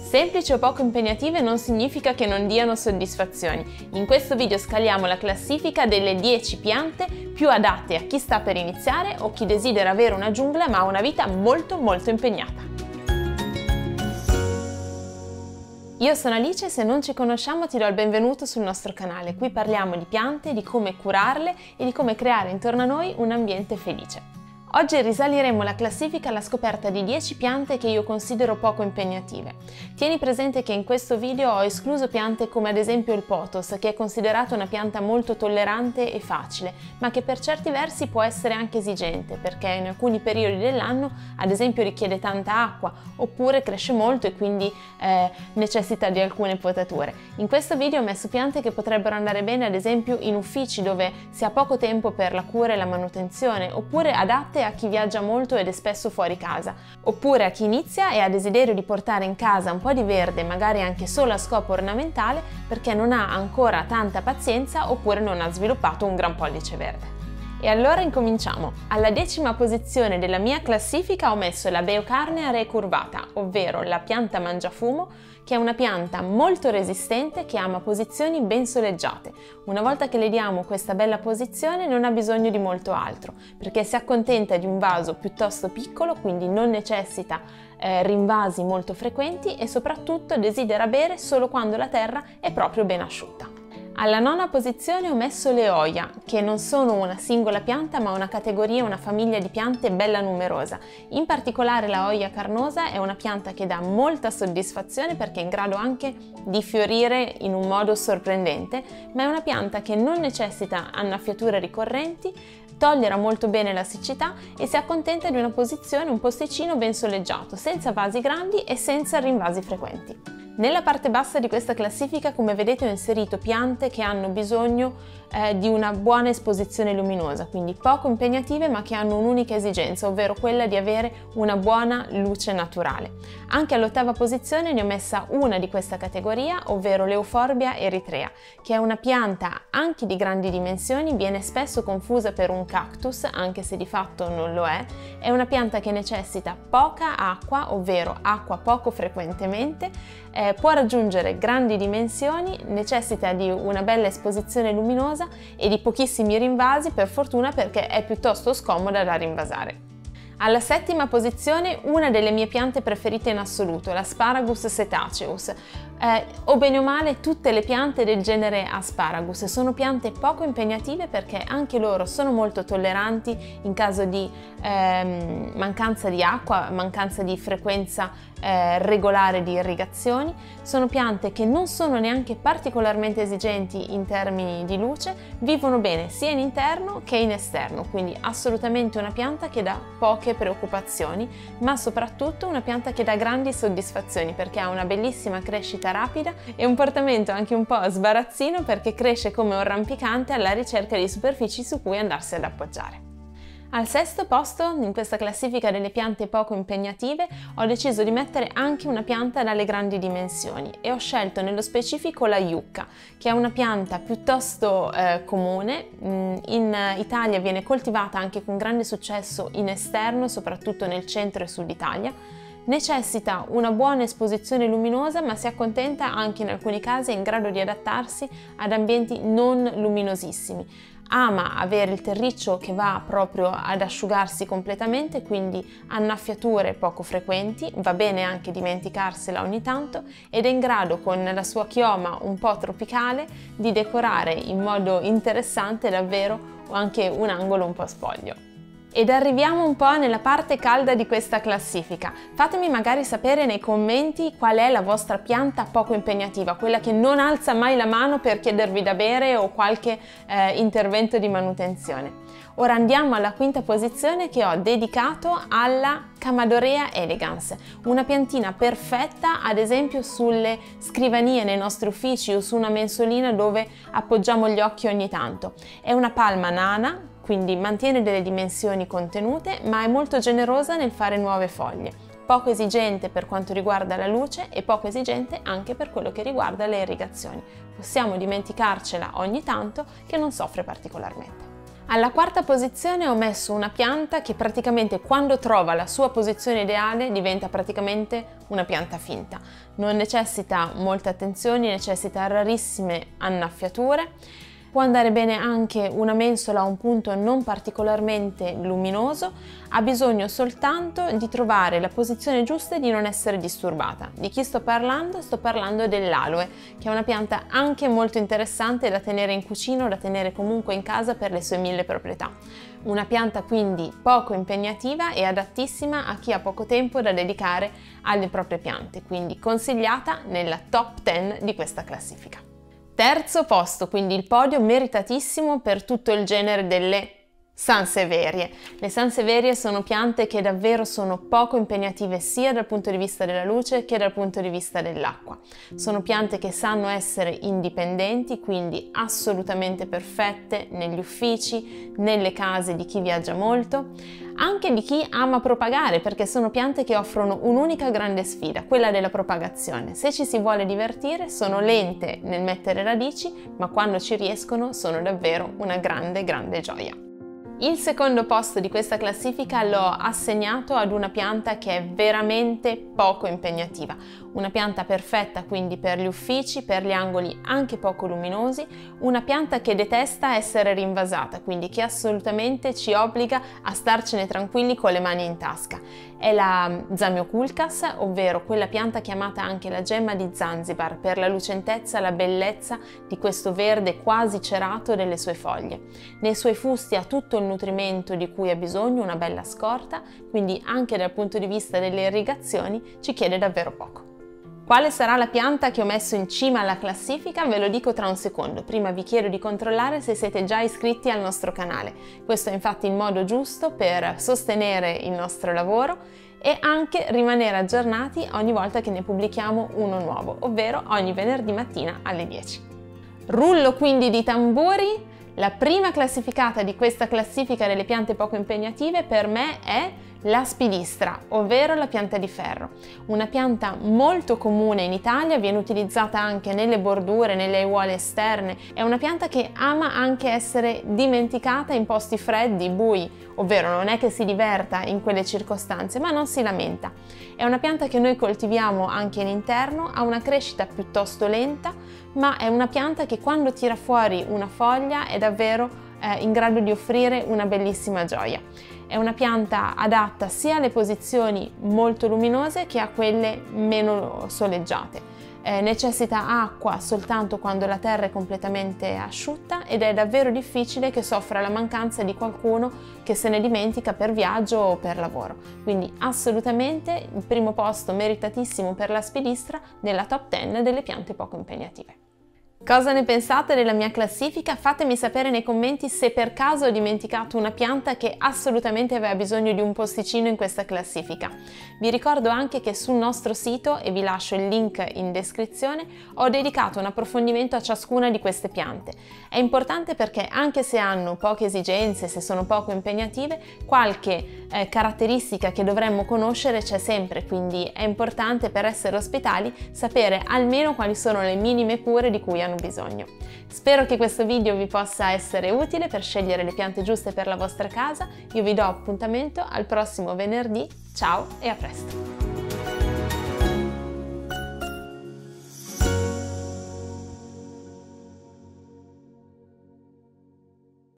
Semplici o poco impegnative non significa che non diano soddisfazioni. In questo video scaliamo la classifica delle 10 piante più adatte a chi sta per iniziare o chi desidera avere una giungla ma ha una vita molto impegnata. Io sono Alice e se non ci conosciamo ti do il benvenuto sul nostro canale. Qui parliamo di piante, di come curarle e di come creare intorno a noi un ambiente felice. Oggi risaliremo la classifica alla scoperta di 10 piante che io considero poco impegnative. Tieni presente che in questo video ho escluso piante come ad esempio il pothos, che è considerata una pianta molto tollerante e facile, ma che per certi versi può essere anche esigente, perché in alcuni periodi dell'anno ad esempio richiede tanta acqua, oppure cresce molto e quindi necessita di alcune potature. In questo video ho messo piante che potrebbero andare bene ad esempio in uffici dove si ha poco tempo per la cura e la manutenzione, oppure adatte a chi viaggia molto ed è spesso fuori casa, oppure a chi inizia e ha desiderio di portare in casa un po' di verde, magari anche solo a scopo ornamentale, perché non ha ancora tanta pazienza oppure non ha sviluppato un gran pollice verde. E allora incominciamo! Alla 10ª posizione della mia classifica ho messo la Beucarnea recurvata, ovvero la pianta mangiafumo, che è una pianta molto resistente che ama posizioni ben soleggiate. Una volta che le diamo questa bella posizione non ha bisogno di molto altro, perché si accontenta di un vaso piuttosto piccolo, quindi non necessita rinvasi molto frequenti e soprattutto desidera bere solo quando la terra è proprio ben asciutta. Alla 9ª posizione ho messo le Oia, che non sono una singola pianta ma una categoria, una famiglia di piante bella numerosa. In particolare la Oia carnosa è una pianta che dà molta soddisfazione perché è in grado anche di fiorire in un modo sorprendente, ma è una pianta che non necessita annaffiature ricorrenti, tollera molto bene la siccità e si accontenta di una posizione, un posticino ben soleggiato, senza vasi grandi e senza rinvasi frequenti. Nella parte bassa di questa classifica, come vedete, ho inserito piante che hanno bisogno di una buona esposizione luminosa, quindi poco impegnative ma che hanno un'unica esigenza, ovvero quella di avere una buona luce naturale. Anche all'8ª posizione ne ho messa una di questa categoria, ovvero l'Euphorbia eritrea, che è una pianta anche di grandi dimensioni, viene spesso confusa per un cactus, anche se di fatto non lo è una pianta che necessita poca acqua, ovvero acqua poco frequentemente, può raggiungere grandi dimensioni, necessita di una bella esposizione luminosa e di pochissimi rinvasi, per fortuna, perché è piuttosto scomoda da rinvasare. Alla 7ª posizione una delle mie piante preferite in assoluto, l'Asparagus setaceus, o bene o male tutte le piante del genere Asparagus. Sono piante poco impegnative perché anche loro sono molto tolleranti in caso di mancanza di acqua, mancanza di frequenza regolare di irrigazioni. Sono piante che non sono neanche particolarmente esigenti in termini di luce, vivono bene sia in interno che in esterno, quindi assolutamente una pianta che dà poche preoccupazioni, ma soprattutto una pianta che dà grandi soddisfazioni perché ha una bellissima crescita rapida e un portamento anche un po' sbarazzino perché cresce come un rampicante alla ricerca di superfici su cui andarsi ad appoggiare. Al 6º posto in questa classifica delle piante poco impegnative ho deciso di mettere anche una pianta dalle grandi dimensioni e ho scelto nello specifico la Yucca, che è una pianta piuttosto comune. In Italia viene coltivata anche con grande successo in esterno, soprattutto nel centro e sud Italia. Necessita una buona esposizione luminosa ma si accontenta anche in alcuni casi, è in grado di adattarsi ad ambienti non luminosissimi. Ama avere il terriccio che va proprio ad asciugarsi completamente, quindi annaffiature poco frequenti, va bene anche dimenticarsela ogni tanto ed è in grado con la sua chioma un po' tropicale di decorare in modo interessante davvero anche un angolo un po' spoglio. Ed arriviamo un po' nella parte calda di questa classifica. Fatemi magari sapere nei commenti qual è la vostra pianta poco impegnativa, quella che non alza mai la mano per chiedervi da bere o qualche intervento di manutenzione. Ora andiamo alla 5ª posizione che ho dedicato alla Camadorea elegans, una piantina perfetta ad esempio sulle scrivanie nei nostri uffici o su una mensolina dove appoggiamo gli occhi ogni tanto. È una palma nana, quindi mantiene delle dimensioni contenute, ma è molto generosa nel fare nuove foglie. Poco esigente per quanto riguarda la luce e poco esigente anche per quello che riguarda le irrigazioni. Possiamo dimenticarcela ogni tanto che non soffre particolarmente. Alla quarta posizione ho messo una pianta che praticamente quando trova la sua posizione ideale diventa praticamente una pianta finta. Non necessita molte attenzioni, necessita rarissime annaffiature. Può andare bene anche una mensola a un punto non particolarmente luminoso, ha bisogno soltanto di trovare la posizione giusta e di non essere disturbata. Di chi sto parlando? Sto parlando dell'aloe, che è una pianta anche molto interessante da tenere in cucina o da tenere comunque in casa per le sue mille proprietà. Una pianta quindi poco impegnativa e adattissima a chi ha poco tempo da dedicare alle proprie piante, quindi consigliata nella top 10 di questa classifica. Terzo posto, quindi il podio meritatissimo per tutto il genere delle Sansevierie. Le Sansevierie sono piante che davvero sono poco impegnative sia dal punto di vista della luce che dal punto di vista dell'acqua. Sono piante che sanno essere indipendenti, quindi assolutamente perfette negli uffici, nelle case di chi viaggia molto, anche di chi ama propagare, perché sono piante che offrono un'unica grande sfida, quella della propagazione. Se ci si vuole divertire, sono lente nel mettere radici, ma quando ci riescono sono davvero una grande gioia. Il secondo posto di questa classifica l'ho assegnato ad una pianta che è veramente poco impegnativa, una pianta perfetta quindi per gli uffici, per gli angoli anche poco luminosi, una pianta che detesta essere rinvasata, quindi che assolutamente ci obbliga a starcene tranquilli con le mani in tasca. È la Zamioculcas, ovvero quella pianta chiamata anche la gemma di Zanzibar per la lucentezza e la bellezza di questo verde quasi cerato delle sue foglie. Nei suoi fusti ha tutto il nutrimento di cui ha bisogno, una bella scorta, quindi anche dal punto di vista delle irrigazioni ci chiede davvero poco. Quale sarà la pianta che ho messo in cima alla classifica? Ve lo dico tra un secondo. Prima vi chiedo di controllare se siete già iscritti al nostro canale. Questo è infatti il modo giusto per sostenere il nostro lavoro e anche rimanere aggiornati ogni volta che ne pubblichiamo uno nuovo, ovvero ogni venerdì mattina alle 10. Rullo quindi di tamburi. La prima classificata di questa classifica delle piante poco impegnative per me è l'aspidistra, ovvero la pianta di ferro. Una pianta molto comune in Italia, viene utilizzata anche nelle bordure, nelle aiuole esterne. È una pianta che ama anche essere dimenticata in posti freddi, bui, ovvero non è che si diverta in quelle circostanze, ma non si lamenta. È una pianta che noi coltiviamo anche in interno, ha una crescita piuttosto lenta, ma è una pianta che quando tira fuori una foglia è davvero in grado di offrire una bellissima gioia. È una pianta adatta sia alle posizioni molto luminose che a quelle meno soleggiate. Necessita acqua soltanto quando la terra è completamente asciutta ed è davvero difficile che soffra la mancanza di qualcuno che se ne dimentica per viaggio o per lavoro. Quindi assolutamente il primo posto meritatissimo per l'aspidistra nella top 10 delle piante poco impegnative. Cosa ne pensate della mia classifica? Fatemi sapere nei commenti se per caso ho dimenticato una pianta che assolutamente aveva bisogno di un posticino in questa classifica. Vi ricordo anche che sul nostro sito, e vi lascio il link in descrizione, ho dedicato un approfondimento a ciascuna di queste piante. È importante perché anche se hanno poche esigenze, se sono poco impegnative, qualche caratteristica che dovremmo conoscere c'è sempre, quindi è importante per essere ospitali sapere almeno quali sono le minime cure di cui hanno bisogno. Spero che questo video vi possa essere utile per scegliere le piante giuste per la vostra casa. Io vi do appuntamento al prossimo venerdì. Ciao e a presto!